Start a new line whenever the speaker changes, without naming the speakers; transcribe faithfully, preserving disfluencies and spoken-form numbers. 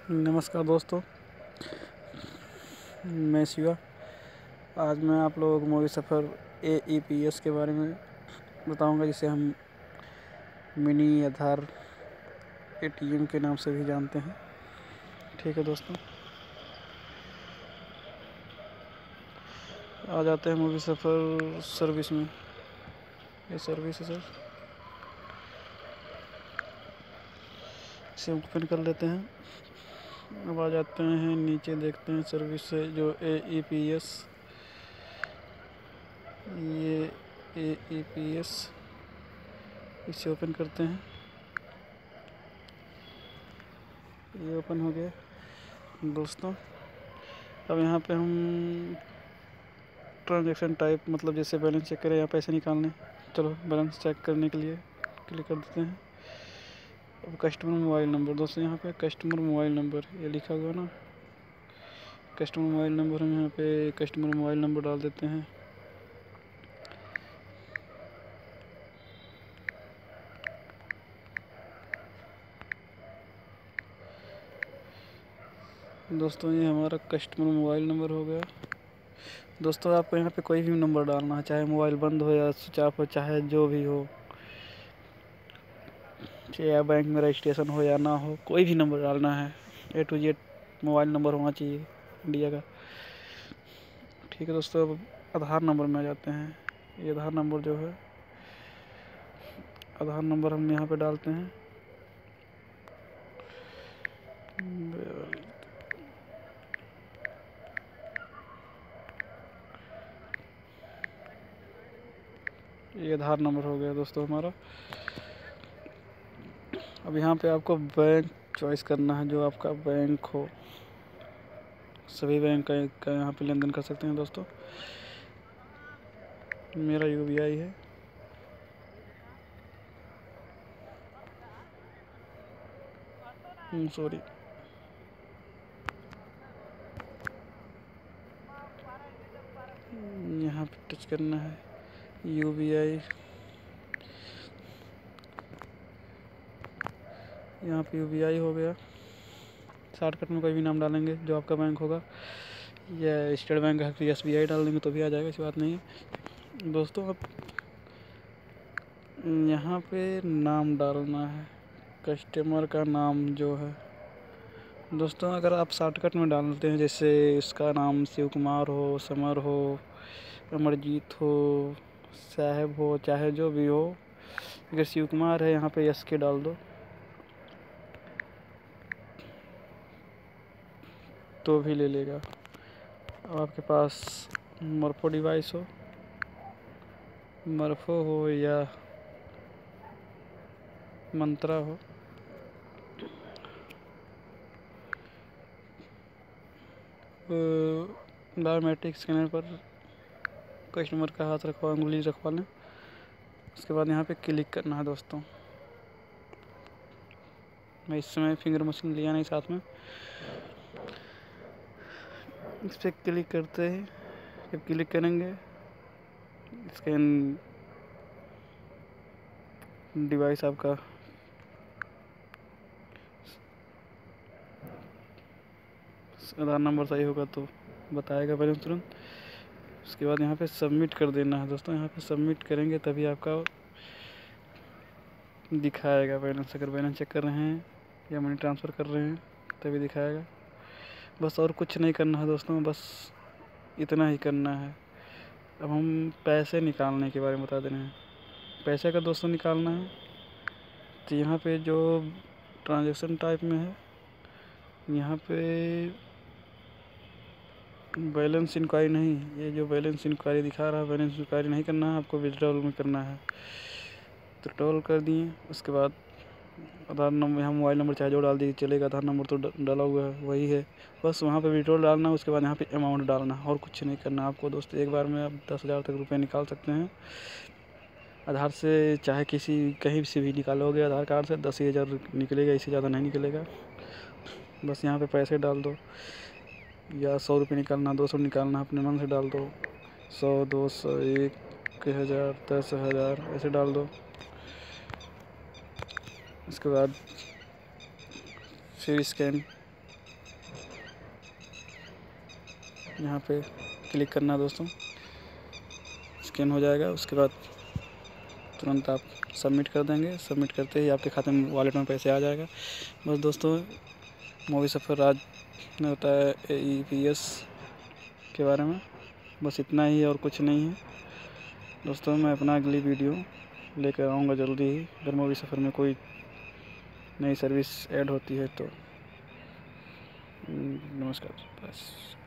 नमस्कार दोस्तों, मैं शिवा। आज मैं आप लोगों को मूवी सफ़र ए ई पी एस के बारे में बताऊंगा, जिसे हम mini Aadhaar A T M के नाम से भी जानते हैं। ठीक है दोस्तों, आ जाते हैं मूवी सफ़र सर्विस में। ये सर्विस है सर, इसे ओपन कर लेते हैं। अब आ जाते हैं नीचे, देखते हैं सर्विस से जो ए ई पी एस, ये ए ई पी एस, इसे ओपन करते हैं। ये ओपन हो गया दोस्तों। अब यहाँ पे हम ट्रांजैक्शन टाइप, मतलब जैसे बैलेंस चेक करें या पैसे निकालने, चलो बैलेंस चेक करने के लिए क्लिक कर देते हैं। अब कस्टमर मोबाइल नंबर, दोस्तों यहाँ पे कस्टमर मोबाइल नंबर ये लिखा हुआ ना, कस्टमर मोबाइल नंबर हम यहाँ पे कस्टमर मोबाइल नंबर डाल देते हैं। दोस्तों ये हमारा कस्टमर मोबाइल नंबर हो गया। दोस्तों आपको यहाँ पे कोई भी नंबर डालना है, चाहे मोबाइल बंद हो या स्विच ऑफ हो, चाहे जो भी हो, चाहे बैंक में रजिस्ट्रेशन हो या ना हो, कोई भी नंबर डालना है। A to Z mobile number होना चाहिए इंडिया का। ठीक है दोस्तों, अब आधार नंबर में आ जाते हैं। ये आधार नंबर जो है, आधार नंबर हम यहाँ पे डालते हैं। ये आधार नंबर हो गया दोस्तों हमारा। अब यहाँ पे आपको बैंक चॉइस करना है, जो आपका बैंक हो। सभी बैंक का, का यहाँ पे लेन देन कर सकते हैं दोस्तों। मेरा यू बी आई है। सॉरी, यहाँ पे टच करना है यू बी आई। यहाँ पे यू बी आई हो गया। शॉर्टकट में कोई भी नाम डालेंगे जो आपका बैंक होगा, या स्टेट बैंक है तो एस बी आई डाल देंगे तो भी आ जाएगा, ऐसी बात नहीं है दोस्तों। अब यहाँ पे नाम डालना है, कस्टमर का नाम जो है दोस्तों। अगर आप शॉर्टकट में डालते हैं, जैसे इसका नाम शिव कुमार हो, समर हो, अमरजीत हो, साहब हो, चाहे जो भी हो, अगर शिव कुमार है यहाँ पे एस के डाल दो तो भी ले लेगा। अब आपके पास मरफो डिवाइस हो, मरफो हो या मंत्रा हो, बायोमेट्रिक स्कैनर पर कस्टमर का हाथ रखवा, उंगली रखवा लें। उसके बाद यहाँ पे क्लिक करना है दोस्तों। मैं इस समय फिंगर मशीन लिया नहीं साथ में। इस पर क्लिक करते ही, जब क्लिक करेंगे, स्कैन डिवाइस आपका आधार नंबर सही होगा तो बताएगा बैलेंस तुरंत। उसके बाद यहाँ पे सबमिट कर देना है दोस्तों। यहाँ पे सबमिट करेंगे तभी आपका दिखाएगा बैलेंस। अगर बैलेंस चेक कर रहे हैं या मनी ट्रांसफ़र कर रहे हैं तभी दिखाएगा। बस और कुछ नहीं करना है दोस्तों, बस इतना ही करना है। अब हम पैसे निकालने के बारे में बता दे रहे हैं। पैसे का दोस्तों निकालना है तो यहाँ पे जो ट्रांजैक्शन टाइप में है, यहाँ पे बैलेंस इंक्वायरी नहीं, ये जो बैलेंस इंक्वायरी दिखा रहा है, बैलेंस इंक्वायरी नहीं करना है आपको, विड्रॉल में करना है। तो विड्रॉल कर दिए, उसके बाद आधार नंबर, यहाँ मोबाइल नंबर चाहे जो डाल दिए चलेगा, आधार नंबर तो डाला हुआ है वही है, बस वहाँ पे विड्रॉल डालना है। उसके बाद यहाँ पे अमाउंट डालना है, और कुछ नहीं करना आपको दोस्तों। एक बार में आप दस हज़ार तक रुपये निकाल सकते हैं आधार से, चाहे किसी कहीं से भी निकालोगे आधार कार्ड से दस ही हज़ार निकलेगा, इससे ज़्यादा नहीं निकलेगा। बस यहाँ पे पैसे डाल दो, या सौ रुपये निकालना, दो सौ निकालना, अपने मन से डाल दो। सौ, दो सौ, एक हज़ार, दस हज़ार ऐसे डाल दो। इसके बाद फिर स्कैन यहाँ पे क्लिक करना दोस्तों, स्कैन हो जाएगा। उसके बाद तुरंत आप सबमिट कर देंगे। सबमिट करते ही आपके खाते में, वॉलेट में पैसे आ जाएगा। बस दोस्तों, मूवी सफ़र राज में होता है ए ई पी एस के बारे में, बस इतना ही और कुछ नहीं है दोस्तों। मैं अपना अगली वीडियो लेकर आऊँगा जल्दी ही। अगर मूवी सफ़र में कोई नई सर्विस ऐड होती है तो। नमस्कार बस।